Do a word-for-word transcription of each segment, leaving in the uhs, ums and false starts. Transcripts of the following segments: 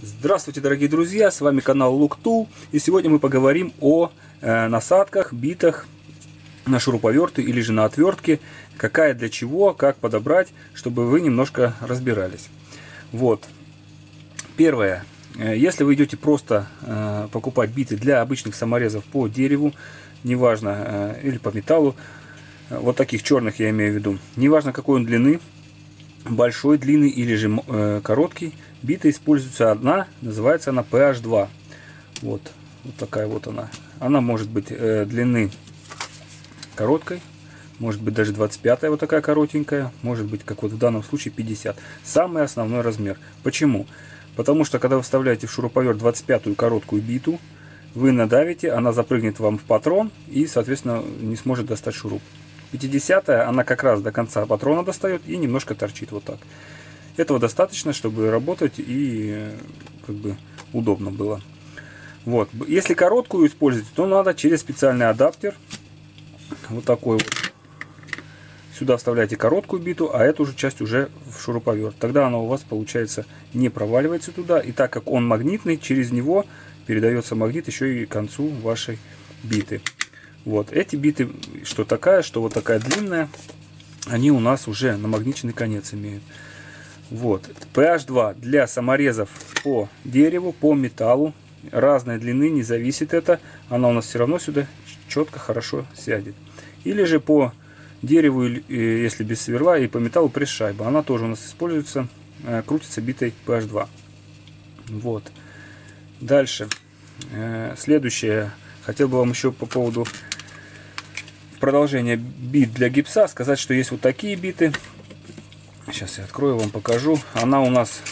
Здравствуйте, дорогие друзья, с вами канал LookTool, и сегодня мы поговорим о э, насадках, битах на шуруповерты или же на отвертке, какая для чего, как подобрать, чтобы вы немножко разбирались. Вот. Первое. Если вы идете просто э, покупать биты для обычных саморезов по дереву, неважно, э, или по металлу, э, вот таких черных я имею в виду, неважно какой он длины, большой, длинный или же э, короткий, бита используется одна, называется она пэ аш два. Вот, вот такая вот она. Она может быть э, длины короткой, может быть даже двадцать пятая вот такая коротенькая, может быть, как вот в данном случае, пятьдесят. Самый основной размер. Почему? Потому что когда вы вставляете в шуруповерт двадцать пятую короткую биту, вы надавите, она запрыгнет вам в патрон и, соответственно, не сможет достать шуруп. пятидесятая, она как раз до конца патрона достает и немножко торчит вот так. Этого достаточно, чтобы работать и как бы удобно было. Вот. Если короткую использовать, то надо через специальный адаптер. Вот такой вот. Сюда вставляете короткую биту, а эту же часть уже в шуруповерт. Тогда она у вас, получается, не проваливается туда. И так как он магнитный, через него передается магнит еще и к концу вашей биты. Вот. Эти биты, что такая, что вот такая длинная, они у нас уже намагниченный конец имеют. Вот. пэ аш два для саморезов по дереву, по металлу. Разной длины, не зависит это. Она у нас все равно сюда четко, хорошо сядет. Или же по дереву, если без сверла, и по металлу пресс-шайба. Она тоже у нас используется, крутится битой пэ аш два. Вот. Дальше. Следующее. Хотел бы вам еще по поводу продолжения бит для гипса сказать, что есть вот такие биты. Сейчас я открою, вам покажу. Она у нас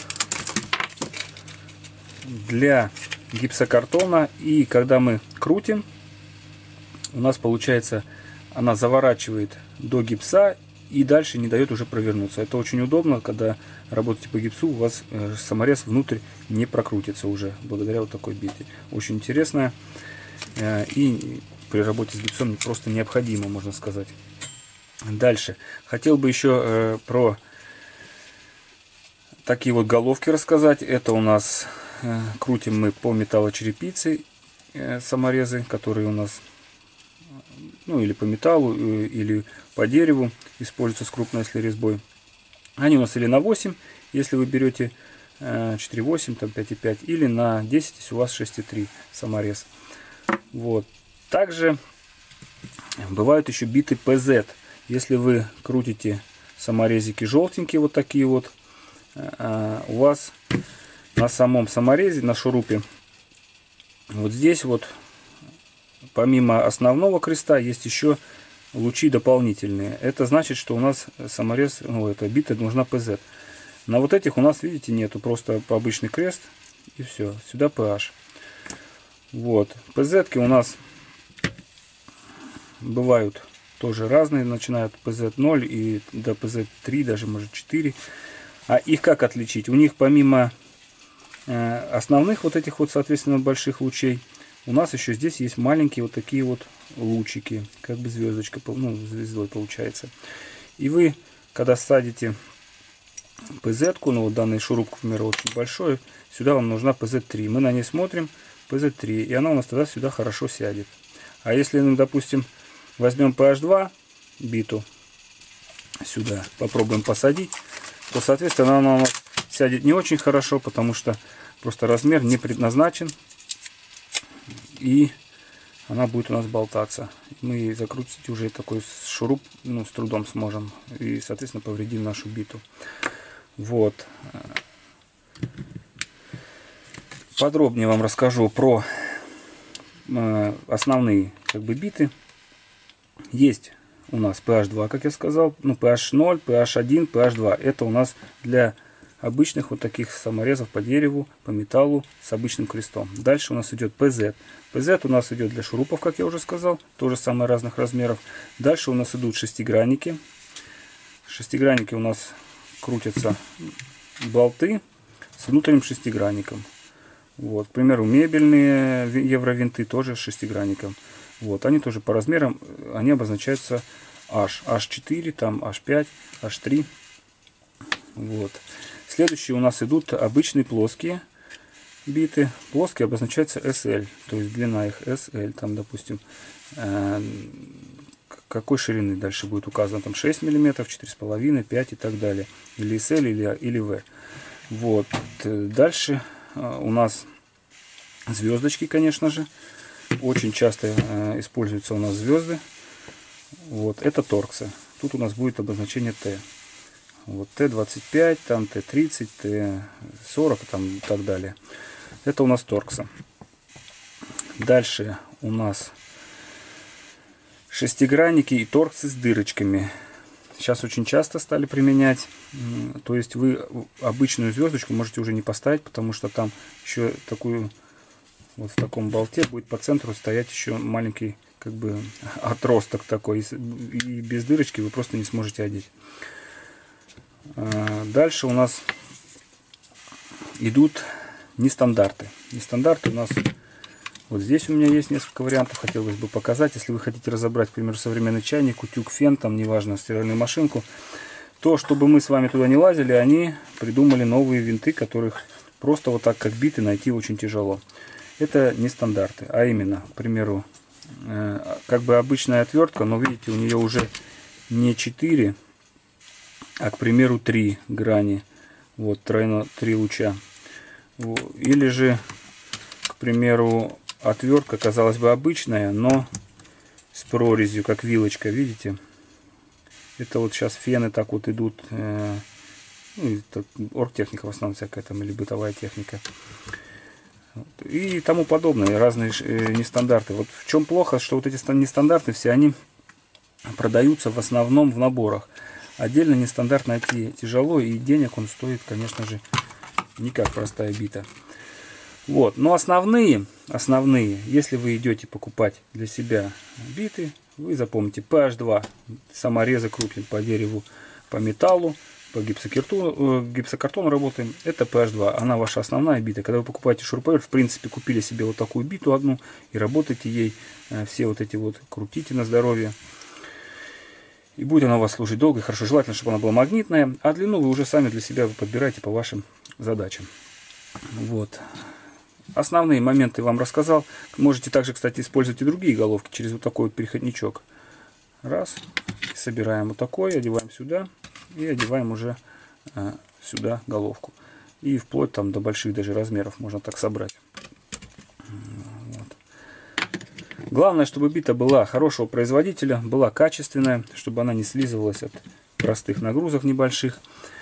для гипсокартона. И когда мы крутим, у нас получается, она заворачивает до гипса и дальше не дает уже провернуться. Это очень удобно, когда работаете по гипсу, у вас саморез внутрь не прокрутится уже, благодаря вот такой бите. Очень интересная. И при работе с гипсом просто необходимо, можно сказать. Дальше. Хотел бы еще э, про такие вот головки рассказать. Это у нас э, крутим мы по металлочерепице э, саморезы, которые у нас, ну, или по металлу, э, или по дереву, используются с крупной если резьбой. Они у нас или на восемь, если вы берете э, четыре восемь, там пять и пять, или на десять, если у вас шесть и три саморез. Вот. Также бывают еще биты пэ зет. Если вы крутите саморезики желтенькие, вот такие вот, у вас на самом саморезе, на шурупе, вот здесь вот, помимо основного креста, есть еще лучи дополнительные. Это значит, что у нас саморез, ну, эта бита нужна пэ зет. На вот этих у нас, видите, нету, просто обычный крест и все. Сюда пэ аш. Вот. пэ зетки у нас бывают тоже разные, начинают пэ зет ноль и до пэ зет три, даже может четыре. А их как отличить? У них помимо э, основных вот этих вот, соответственно, больших лучей, у нас еще здесь есть маленькие вот такие вот лучики, как бы звездочка, ну, звездой получается. И вы, когда садите пэ зетку, ну вот данный шуруп, к примеру, очень большой, сюда вам нужна пэ зет три. Мы на ней смотрим пэ зет три, и она у нас тогда сюда хорошо сядет. А если, ну, допустим, возьмем пэ аш два биту сюда, попробуем посадить, то, соответственно, она у нас сядет не очень хорошо, потому что просто размер не предназначен, и она будет у нас болтаться. Мы закрутить уже такой шуруп, ну, с трудом сможем, и, соответственно, повредим нашу биту. Вот. Подробнее вам расскажу про э, основные как бы биты. Есть у нас пэ аш два, как я сказал, ну, пэ аш ноль, пэ аш один, пэ аш два. Это у нас для обычных вот таких саморезов по дереву, по металлу с обычным крестом. Дальше у нас идет пэ зет. пэ зет у нас идет для шурупов, как я уже сказал, тоже самые разных размеров. Дальше у нас идут шестигранники. Шестигранники у нас крутятся болты с внутренним шестигранником. Вот, к примеру, мебельные евровинты тоже с шестигранником. Вот, они тоже по размерам, они обозначаются H, аш четыре, там аш пять, аш три. Вот. Следующие у нас идут обычные плоские биты. Плоские обозначается эс эль, то есть длина их эс эль. Там, допустим, э, какой ширины дальше будет указано. Там шесть миллиметров, четыре с половиной, пять и так далее. Или эс эль, или, или вэ. Вот. Дальше э, у нас звездочки, конечно же. Очень часто э, используются у нас звезды. Вот. Это торксы. Тут у нас будет обозначение Т. Вот Т двадцать пять, там Т тридцать, Т сорок там, и так далее. Это у нас торкса. Дальше у нас шестигранники и торксы с дырочками. Сейчас очень часто стали применять. То есть вы обычную звездочку можете уже не поставить, потому что там еще такую, вот в таком болте будет по центру стоять еще маленький как бы отросток такой. И без дырочки вы просто не сможете одеть. Дальше у нас идут нестандарты. Нестандарты у нас вот здесь у меня есть несколько вариантов, хотелось бы показать. Если вы хотите разобрать, к примеру, современный чайник, утюг, фен, там неважно, стиральную машинку, то чтобы мы с вами туда не лазили, они придумали новые винты, которых просто вот так как биты найти очень тяжело. Это нестандарты, а именно, к примеру, как бы обычная отвертка, но видите, у нее уже не четыре, а, к примеру, три грани, вот, тройно, три луча. Или же, к примеру, отвертка, казалось бы, обычная, но с прорезью, как вилочка, видите? Это вот сейчас фены так вот идут, э, ну, оргтехника в основном всякая там, или бытовая техника. И тому подобное, разные э, нестандарты. Вот в чем плохо, что вот эти нестандарты все, они продаются в основном в наборах. Отдельно нестандарт найти тяжело, и денег он стоит, конечно же, не как простая бита. Вот. Но основные, основные, если вы идете покупать для себя биты, вы запомните пэ аш два. Саморезы крутим по дереву, по металлу, по гипсокартону, гипсокартону работаем. Это пэ аш два. Она ваша основная бита. Когда вы покупаете шуруповерт, в принципе, купили себе вот такую биту одну и работаете ей. Все вот эти вот крутите на здоровье. И будет она у вас служить долго и хорошо. Желательно, чтобы она была магнитная. А длину вы уже сами для себя подбираете по вашим задачам. Вот. Основные моменты вам рассказал. Можете также, кстати, использовать и другие головки через вот такой вот переходничок. Раз. И собираем вот такой, одеваем сюда. И одеваем уже а, сюда головку. И вплоть там до больших даже размеров можно так собрать. Главное, чтобы бита была хорошего производителя, была качественная, чтобы она не слизывалась от простых нагрузок небольших.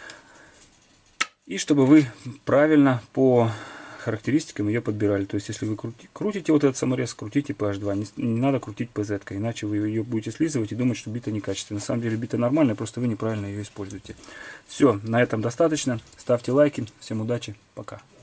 И чтобы вы правильно по характеристикам ее подбирали. То есть, если вы крути, крутите вот этот саморез, крутите пэ аш два. Не, не надо крутить пэ зет, иначе вы ее будете слизывать и думать, что бита некачественная. На самом деле бита нормальная, просто вы неправильно ее используете. Все, на этом достаточно. Ставьте лайки. Всем удачи. Пока.